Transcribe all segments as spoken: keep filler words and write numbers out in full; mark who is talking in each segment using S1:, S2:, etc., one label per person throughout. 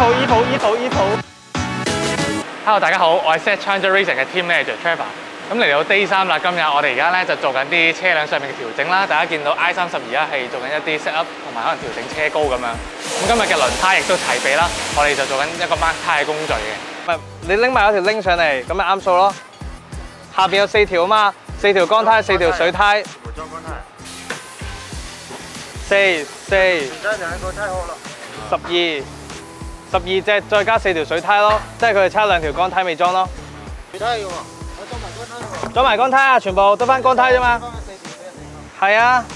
S1: 圖依圖依圖依圖。Hello， 大家好，我係 Set Challenger Racing 嘅 Team Manager Trevor。咁嚟到 Day 三啦，今日我哋而家咧就做緊啲車輛上面嘅調整啦。大家見到 I 三十而家係做緊一啲 set up 同埋可能調整車高咁樣。咁今日嘅輪胎亦都齊備啦，我哋就做緊一個 mark 胎嘅工序嘅。唔係，你拎埋嗰條拎上嚟，咁咪啱數咯。下邊有四條啊嘛，四條乾胎，四條水胎。裝乾胎。四四。而家兩個胎殼啦。十二，十二隻再加四條水胎咯，即係佢哋差兩條乾胎未裝咯。水胎要喎，我裝埋乾胎喎。裝埋乾胎啊，全部得翻乾胎啫嘛。係啊。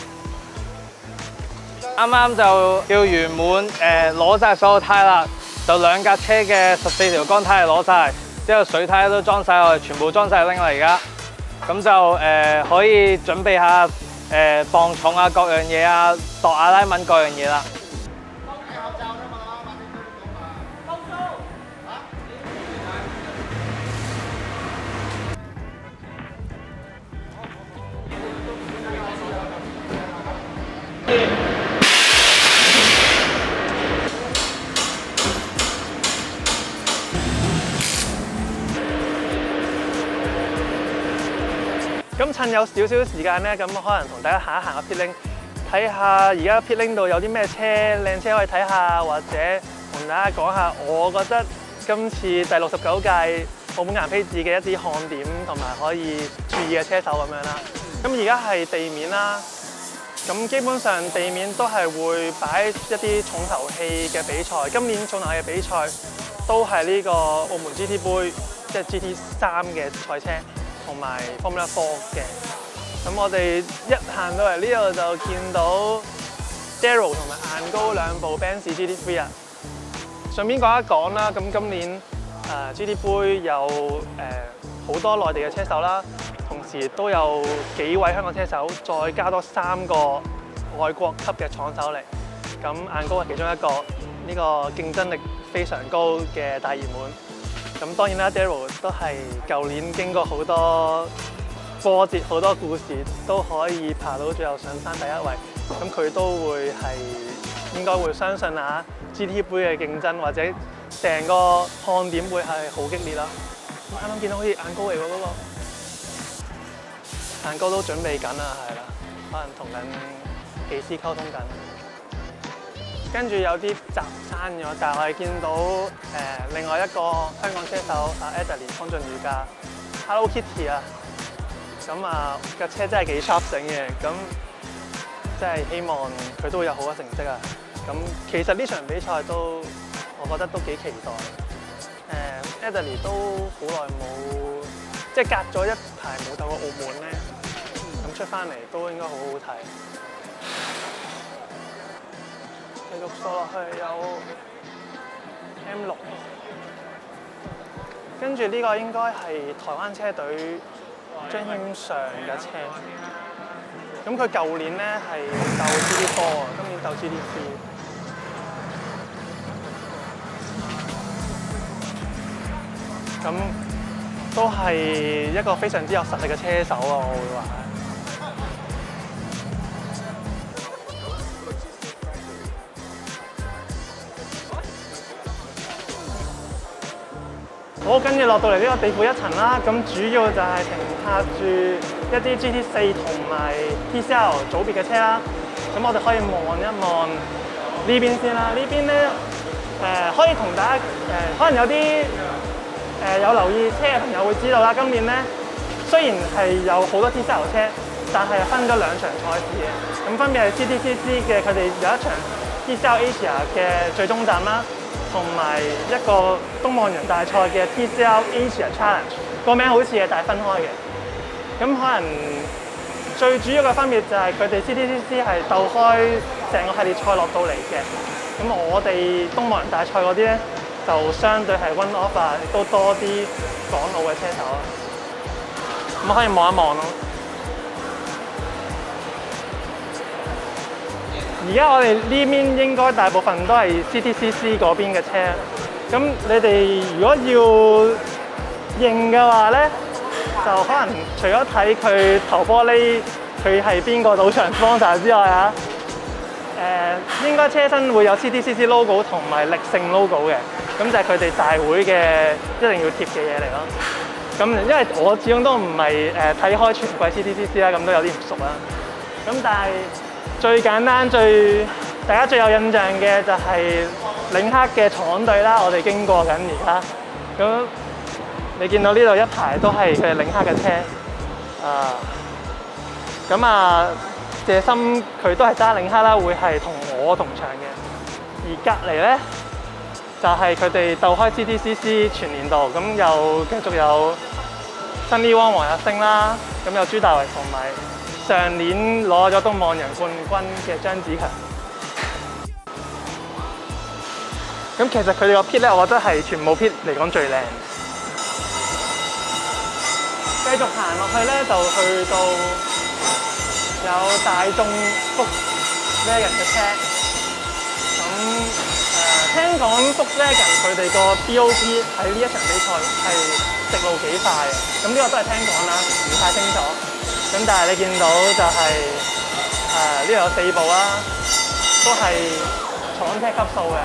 S1: 啱啱就叫圓滿誒攞晒所有胎啦，就兩架車嘅十四條乾胎係攞晒，之後水胎都裝晒，我哋全部裝晒拎啦而家。咁就誒、呃、可以準備下誒、呃、磅重啊，各樣嘢啊，度阿拉文各樣嘢啦。咁趁有少少時間咧，咁可能同大家行一行個 pit lane，睇下而家 pit lane 度有啲咩車靚車可以睇下，或者同大家講下，我覺得今次第六十九屆澳門硬披治嘅一啲看點同埋可以注意嘅車手咁樣啦。咁而家係地面啦，咁基本上地面都係會擺一啲重頭戲嘅比賽。今年重頭戲嘅比賽都係呢個澳門 G T 杯，即係 G T 三嘅賽車。同埋 Formula Four 嘅，咁我哋一行到嚟呢度就見到 Daryl 同埋顏高兩部 Benz G T 三啊。順便講一講啦，咁今年誒、呃、G T 杯有誒好、呃、多內地嘅車手啦，同時都有幾位香港車手，再加多三個外國級嘅廠手嚟。咁顏高係其中一個，呢、這個競爭力非常高嘅大熱門。咁當然啦 ，Daryl 都係舊年經過好多波折、好多故事，都可以爬到最後上山第一位。咁佢都會係應該會相信啊 G T 杯嘅競爭，或者成個看點會係好激烈啦。咁啱啱見到好似顏高嚟喎，嗰個顏高都準備緊啦，係啦，可能同緊技師溝通緊。跟住有啲閘閂咗，但係我哋見到誒、呃、另外一個香港車手阿 Adeline 方俊宇架 Hello Kitty 啊，咁啊架車真係幾 sharp 醒嘅，咁即係希望佢都會有好嘅成績啊！咁其實呢場比賽都我覺得都幾期待。誒、呃、Adeline 都好耐冇，即係隔咗一排冇到過澳門咧，咁出翻嚟都應該好好睇。繼續掃落去有 M 六，跟住呢個應該係台灣車隊張謙尚嘅車。咁佢舊年咧係鬥 G T 四啊，今年鬥 G T 三。咁都係一個非常之有實力嘅車手啊，我會話。好，跟住落到嚟呢個地庫一層啦，咁主要就係停泊住一啲 G T 四同埋 T C L 組別嘅車啦。咁我哋可以望一望呢邊先啦。呢邊咧誒可以同大家誒、呃，可能有啲誒、呃、有留意車嘅朋友會知道啦。今年咧雖然係有好多 T C L 車，但係分咗兩場賽事嘅。咁分別係 C T C C 嘅，佢哋有一場 T C L Asia 嘅最終站啦。同埋一個東望洋大賽嘅 T C L Asia Challenge， 個名好似嘅，但係分開嘅。咁可能最主要嘅分別就係佢哋 C T C C 係鬥開成個系列賽落到嚟嘅。咁我哋東望洋大賽嗰啲咧，就相對係 one off 啊，亦都多啲港澳嘅車手啊。咁可以望一望咯。而家我哋呢邊應該大部分都係 C T C C 嗰邊嘅車，咁你哋如果要認嘅話咧，就可能除咗睇佢頭玻璃，佢係邊個賭場 sponsor 之外啊， 誒應該車身會有 C T C C logo 同埋力勝 logo 嘅，咁就係佢哋大會嘅一定要貼嘅嘢嚟咯。咁因為我始終都唔係誒睇開全季 C T C C 啦，咁都有啲唔熟啦。咁但係最簡單最大家最有印象嘅就係領克嘅廠隊啦，我哋經過緊而家。咁你見到呢度一排都係佢領克嘅車啊。咁啊，謝森佢都係揸領克啦，會係同我同場嘅。而隔離咧就係佢哋鬥開 C T C C 全年度，咁又繼續有新呢汪黃日升啦，咁有朱大為同埋上年攞咗東望洋冠軍嘅張子強。咁其實佢哋個 pit 咧，我覺得係全部 pit 嚟講最靚。繼續行落去咧，就去到有大眾Volkswagen嘅車。咁誒、呃，聽講Volkswagen佢哋個 B O P 喺呢一場比賽係直路幾快嘅。咁呢個都係聽講啦，唔太清楚。咁但係你見到就係誒呢度有四部啦，都係廠車級數嘅。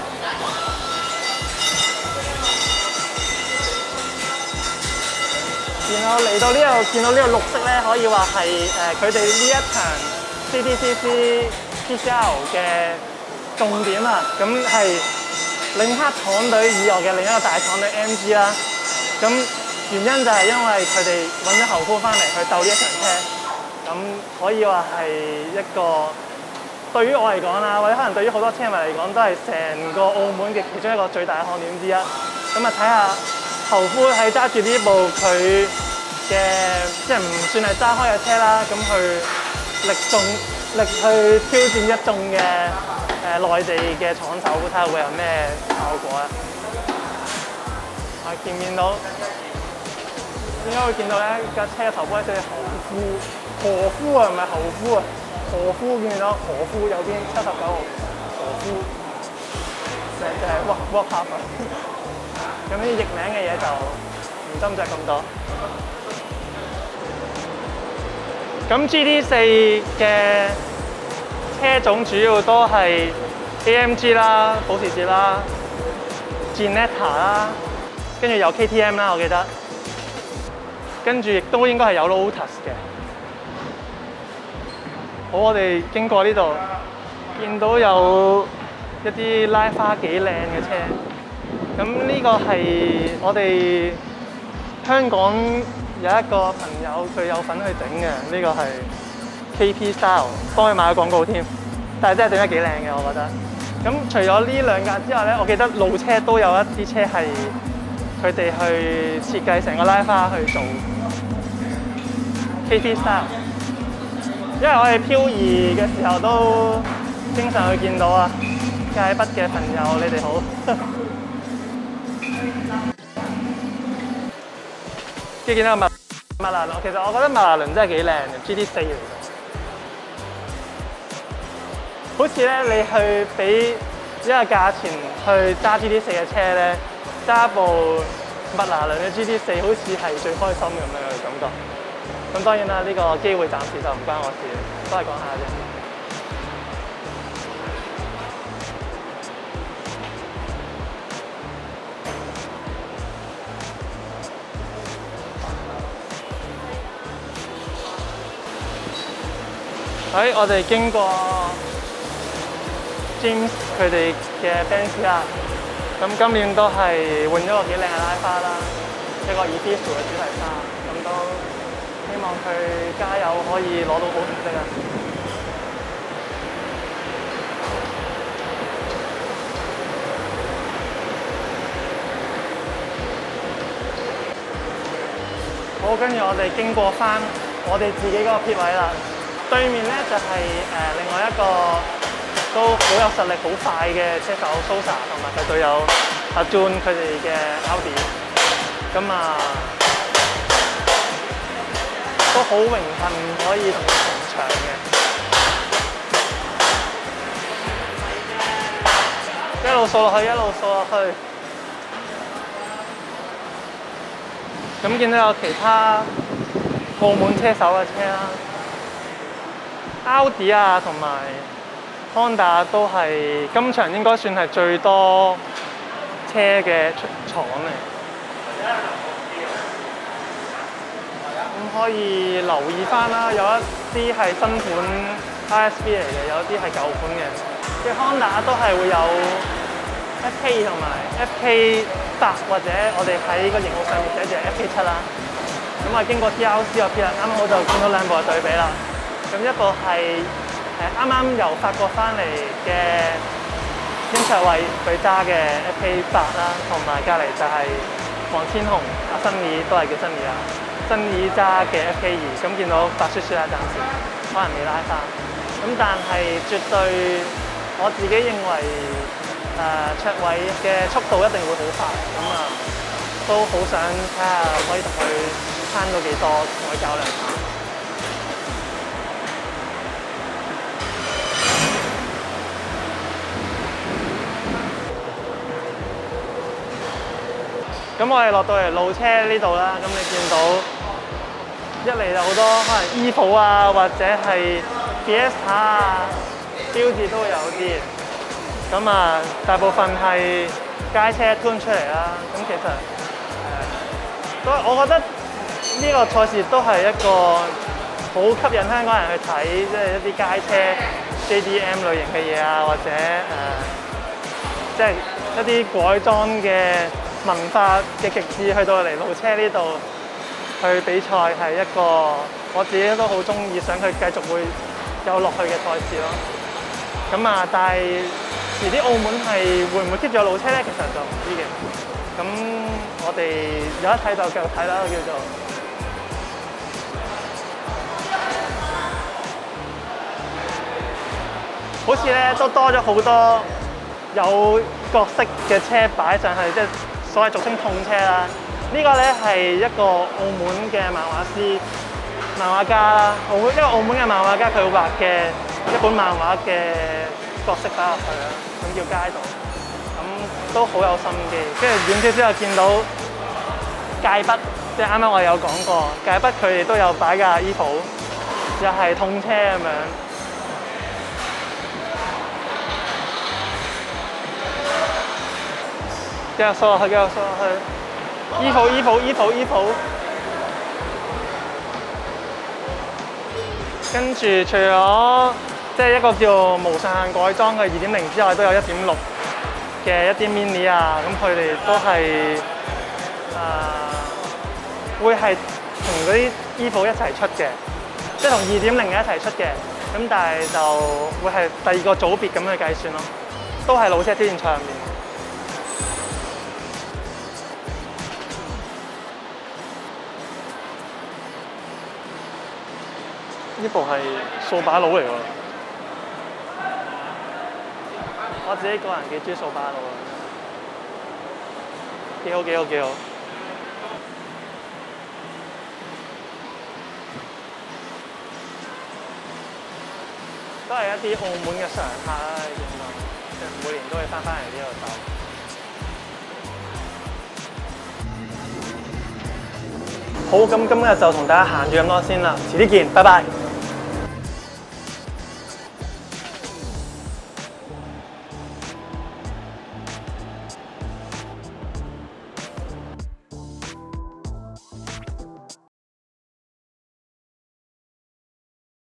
S1: 然後嚟到呢度見到呢個綠色咧，可以話係誒佢哋呢一場 C T C C P C L 嘅重點啊！咁係領克廠隊以外嘅另一個大廠隊 M G 啦。咁原因就係因為佢哋揾咗後夫翻嚟去鬥呢一場車，咁可以話係一個對於我嚟講啦，或者可能對於好多車迷嚟講，都係成個澳門嘅其中一個最大嘅看點之一。咁啊睇下後夫係揸住呢部佢嘅即係唔算係揸開嘅車啦，咁去力中力去挑戰一眾嘅誒內地嘅廠手，睇下會有咩效果啊！我見唔見到？應該會見到咧架車嘅頭部咧寫何夫，何夫啊，唔係後夫啊，何夫見唔見到？何夫右邊七十九號，何夫，成隻係 work work hard 啊！咁呢啲譯名嘅嘢就唔斟酌咁多。咁 G T 四嘅車種主要都係 A M G 啦、保時捷啦、Ginetta 啦，跟住有 K T M 啦，我記得。跟住亦都應該係有 Lotus 嘅。好，我哋經過呢度，見到有一啲拉花幾靚嘅車。咁呢個係我哋香港有一個朋友佢有份去整嘅，呢、這個係 K P Style， 幫佢買咗廣告添。但係真係整得幾靚嘅，我覺得。咁除咗呢兩架之外咧，我記得路車都有一啲車係佢哋去設計成個拉花去做 K P Style。因為我哋漂移嘅時候都經常去見到啊，界北嘅朋友你哋好。跟住見到個麥麥拿倫，其實我覺得麥拿倫真係幾靚嘅 G T 四嚟嘅。好似咧，你去俾一個價錢去揸 G T 四嘅車咧，揸部麥拿倫嘅 G T 四好似係最開心咁樣嘅感覺。咁當然啦，呢、這個機會暫時就唔關我事，都係講下啫。喺、哎、我哋經過 James 佢哋嘅 Benz 啦，咁今年都係換咗個幾靚嘅拉花啦，一個 Evisu 嘅主題花，咁都希望佢加油可以攞到好成績啊！好，跟住我哋經過翻我哋自己嗰個 pit 位啦。對面咧就係、是、誒、呃、另外一個都好有實力、好快嘅車手 Sosa 同埋佢隊友阿 Jun 佢哋嘅 Audi， 咁啊都好榮幸可以同佢同場嘅。一路掃落去，一路掃落去。咁見到有其他澳門車手嘅車啦。Audi 啊，同埋 Honda 都係今場應該算係最多車嘅出廠嚟。咁可以留意翻啦，有一啲係新款 R S V 嚟嘅，有一啲係舊款嘅。即係 Honda 都係會有 F K 同埋 F K 八，或者我哋喺個型號上面寫住 F K 七啦。咁啊經過 T R C 個 P 啦，啱啱好就見到兩部嘅對比啦。咁一部係誒啱啱由法國翻嚟嘅天卓慧佢揸嘅 F K 八啦，同埋隔離就係黃千紅阿新耳都係叫新耳啊，新耳揸嘅 F K 二，咁見到白雪雪啦，暫時可能未拉翻。咁但係絕對我自己認為誒、呃、卓慧嘅速度一定會好快，咁啊都好想睇下可以同佢慳到幾多，同佢較量下。咁我哋落到嚟路車呢度啦，咁你見到一嚟就好多可能 Evo 啊，或者係 Fiesta 啊，標誌都會有啲。咁啊，大部分係街車 tune 出嚟啦。咁其實誒，都、呃、我覺得呢個賽事都係一個好吸引香港人去睇，即係一啲街車 J D M 類型嘅嘢啊，或者誒，即、呃、係、就是、一啲改裝嘅文化嘅極致，去到嚟路車呢度去比賽係一個我自己都好中意，想佢繼續會有落去嘅賽事咯。咁啊，但係遲啲澳門係會唔會 keep 住有路車咧？其實就唔知嘅。咁我哋有得睇就繼續睇啦，叫做。好似咧都多咗好多有角色嘅車擺上去，即係所謂俗稱痛車啦。呢個咧係一個澳門嘅漫畫師、漫畫家啦。澳門一個澳門嘅漫畫家，佢畫嘅一本漫畫嘅角色擺入去啦，咁叫街道，咁都好有心機。跟住遠少少又見到界筆，即係啱啱我有講過，界筆佢哋都有擺架 Evo， 又係痛車咁樣。繼續掃落去，繼續掃落去 ，Evo，Evo，Evo，Evo。跟住除咗即係一個叫無上限改裝嘅二點零之外，都有一點六嘅一啲 mini 啊，咁佢哋都係誒、呃、會係同嗰啲 Evo 一齊出嘅，即係同二點零嘅一齊出嘅，咁但係就會係第二個組別咁去計算咯，都係路車挑戰賽入面。呢部係掃把佬嚟喎，我自己個人幾中意掃把佬啊，幾好幾好幾好。都係一啲澳門嘅常客啦，你見到，即係每年都會翻返嚟呢度走。好，咁今日就同大家行住咁多先啦，遲啲見，拜拜。